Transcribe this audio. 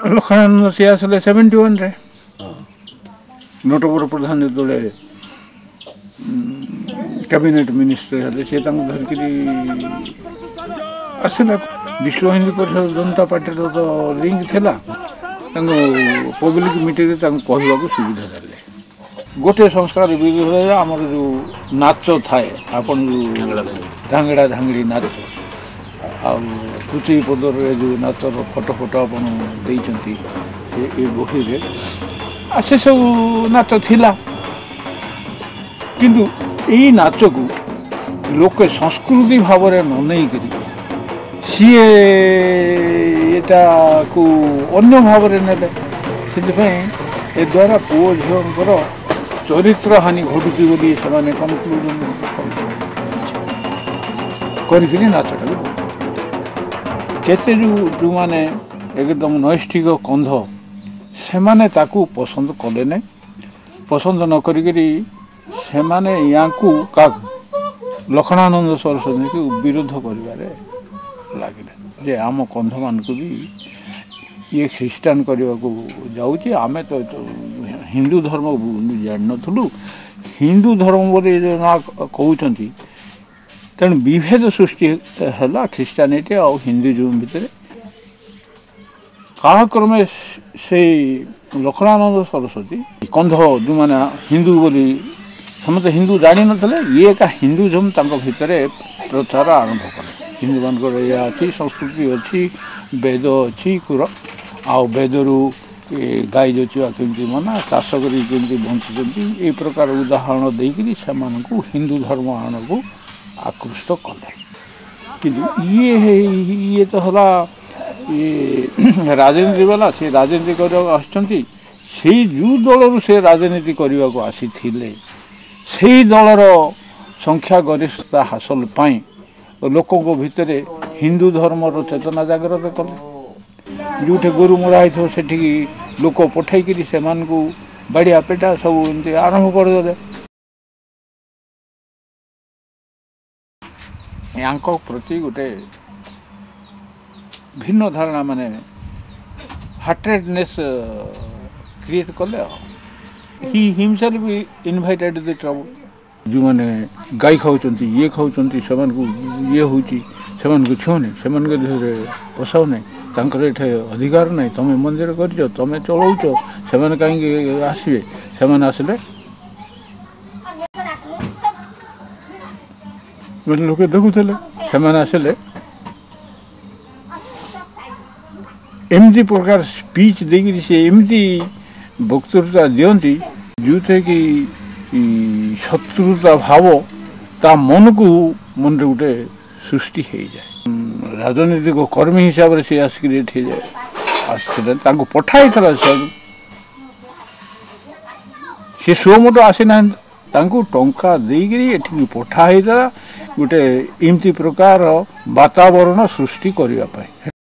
लखनानंद सी आसले 71 रे नटवर प्रधान जो कैबिनेट मिनिस्टर हेले सी धरिक आसला विश्व हिंदू परिषद जनता पार्टी तो लिंक थिला पब्लिक मीटिंग कहवाक सुविधा देले गोटे संस्कार विरोध आमर जो नाच थाए आपन जो धांगड़ा धांगड़ी नाच पृथ्वी पदर जो नाचर फटो फटो आपन देइचंती ए बही रे से सब नाच थिला किंतु यही नाच को लोके संस्कृति भाव में न नहीं करी सीए एटा को अन्य भाव में नेले से द्वारा पुओ झीर चरित्र हानि घटुची बोली से कनक्लूजन करी नाचटा केते जो माने एकदम नैष्ठिक कंध से माने ताकू पसंद कले नहीं पसंद न करी से माने याकू का लखनानंद सरस्वती को विरोध करिवारे लगे जे आम कंध मान को भी ये ख्रीस्टान करने को जाऊँगी आमे तो हिंदू धर्म जान नथुलु हिंदू धर्म बोले ना कहते तेणु विभेद सृष्टि है ख्रीस्टानिटी और हिंदुइज्म भितर कालक्रमे से लखनानंद सरस्वती कंध जो मैंने हिंदू बोली समस्त हिंदू जानी नथिले ये का हिंदुइज्म तांको भितर प्रचार आरंभ कले हिंदू मानकर या अच्छी संस्कृति अच्छी वेद अच्छी आउ वेदरू गाई जोचिवा केमती मना चाष करी बंचुंट ये प्रकार उदाहरण देकर से हिंदू धर्म आण को आकृष्ट कले कि ये तो हला ये राजनीति वाला से राजनीति करने जो दल से राजनीति करने को आसी से दलर संख्या गरिष्ठता हासिल पाई लोकों भितर हिंदू धर्मर चेतना जागृत कले जो गोरु मरा हो से लोक पठेक से बाड़िया पेटा सब एमती आरंभ करदे या प्रति गोटे भिन्न धारणा माने हार्टेडनेस क्रिएट कले ही हिमसेल्फ भी इनवाइटेड द ट्रबल जो मैंने गाई खाऊँ ये खाऊँ से ये हूँ से छुने से पोषाऊ नहीं तांकर एठे अधिकार नहीं तमें मंदिर कर तमें चलाउच से कहीं आसवे से आसले लोके देखुले से आसले एमती प्रकार स्पीच देकर से एमती वक्तृता दियंती जो थे कि शत्रुता भाव ता मन को मन रे गोटे सृष्टि हो जाए राजनीतिक कर्मी हिसाब से आसिक जाए पठाई सी सुमोट आसी ना टंका देकर पठाई गोटे एमती प्रकार वातावरण सृष्टि करने।